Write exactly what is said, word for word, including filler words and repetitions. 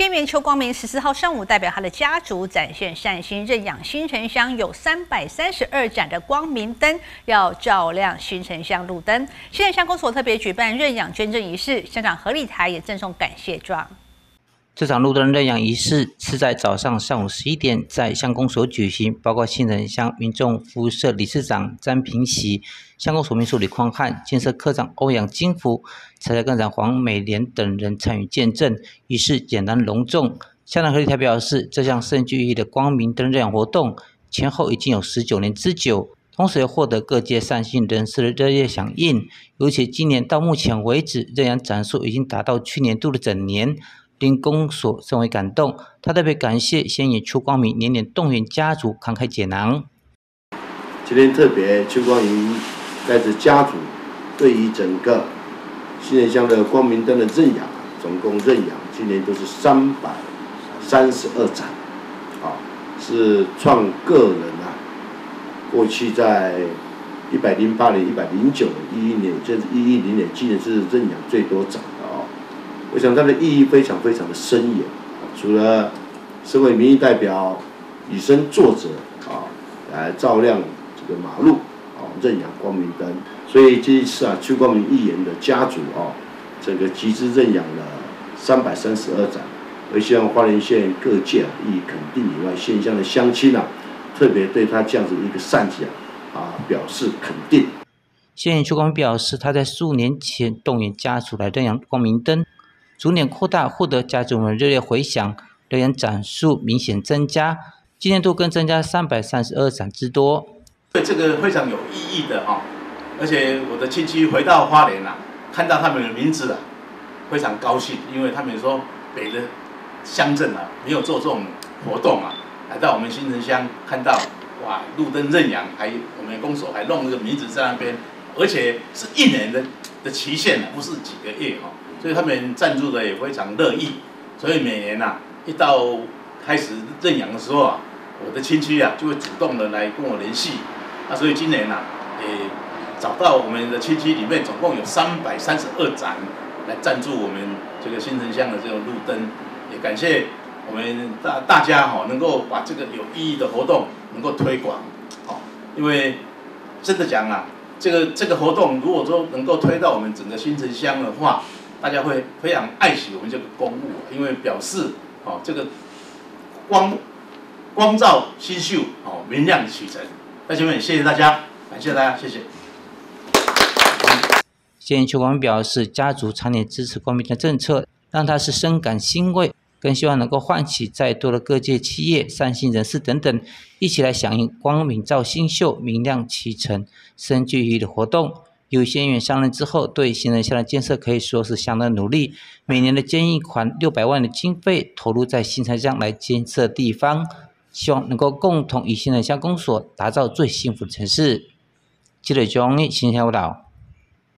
县议员邱光明十四号上午代表他的家族展现善心，认养新城乡有三百三十二盏的光明灯，要照亮新城乡路灯。新城乡公所特别举办认养捐赠仪式，乡长何立台也赠送感谢状。 这场路灯认养仪式是在早上上午十一点在乡公所举行，包括新城乡民众服务社理事长詹平喜、乡公所秘书李匡汉、建设科长欧阳金福、财财科长黄美莲等人参与见证。仪式简单隆重。乡长何立台表示，这项深具意义的光明灯认养活动前后已经有十九年之久，同时也获得各界善心人士的热烈响应。尤其今年到目前为止，认养展数已经达到去年度的整年。令公所甚为感动，他特别感谢县议员邱光明年年动员家族慷慨解囊。 今天特别，邱光明带着家族，对于整个新城乡的光明灯的认养，总共认养今年都是三百三十二盏，啊，是创个人啊，过去在一百零八年、一百零九年、一一年，甚至一一零年，今年是认养最多盏。我想它的意义非常非常的深远，除了身为民意代表以身作则啊，来照亮这个马路啊，认养光明灯，所以这一次啊，邱光明议员的家族啊，整个集资认养了三百三十二盏，我希望花莲县各界啊，予以肯定以外，县乡的乡亲啊，特别对他这样子的一个善举啊，表示肯定。 县议员邱光明表示，他在数年前动员家属来认养光明灯。逐年扩大，获得家族们热烈回响，认养盏数明显增加，今年度更增加三百三十二盏之多。 对这个非常有意义的哈，而且我的亲戚回到花莲啊，看到他们的名字啊，非常高兴，因为他们说北的乡镇啊没有做这种活动啊，来到我们新城乡看到哇路灯认养，还我们公所还弄那个名字在那边，而且是一年的的期限啊，不是几个月哈。所以他们赞助的也非常乐意，所以每年呐、啊，一到开始认养的时候啊，我的亲戚啊就会主动的来跟我联系，啊，所以今年呐、啊，也找到我们的亲戚里面总共有三百三十二盏来赞助我们这个新城乡的这种路灯，也感谢我们大大家哈、哦、能够把这个有意义的活动能够推广，哦，因为真的讲啊，这个这个活动如果说能够推到我们整个新城乡的话，大家会非常爱惜我们这个公物，因为表示哦这个光光照新秀哦明亮启程。在这边谢谢大家，感谢大家，谢谢。 县议员邱光明表示，家族常年支持光明灯政策，让他是深感欣慰，更希望能够唤起再多的各界企业、善心人士等等，一起来响应光明照新秀、明亮启程、深具意义的活动。由县议员上任之后，对新城乡的建设可以说是相当努力，每年的建议款六百万的经费投入在新城乡来建设地方，希望能够共同以新城乡公所打造最幸福的城市。记者庄义新城乡报道。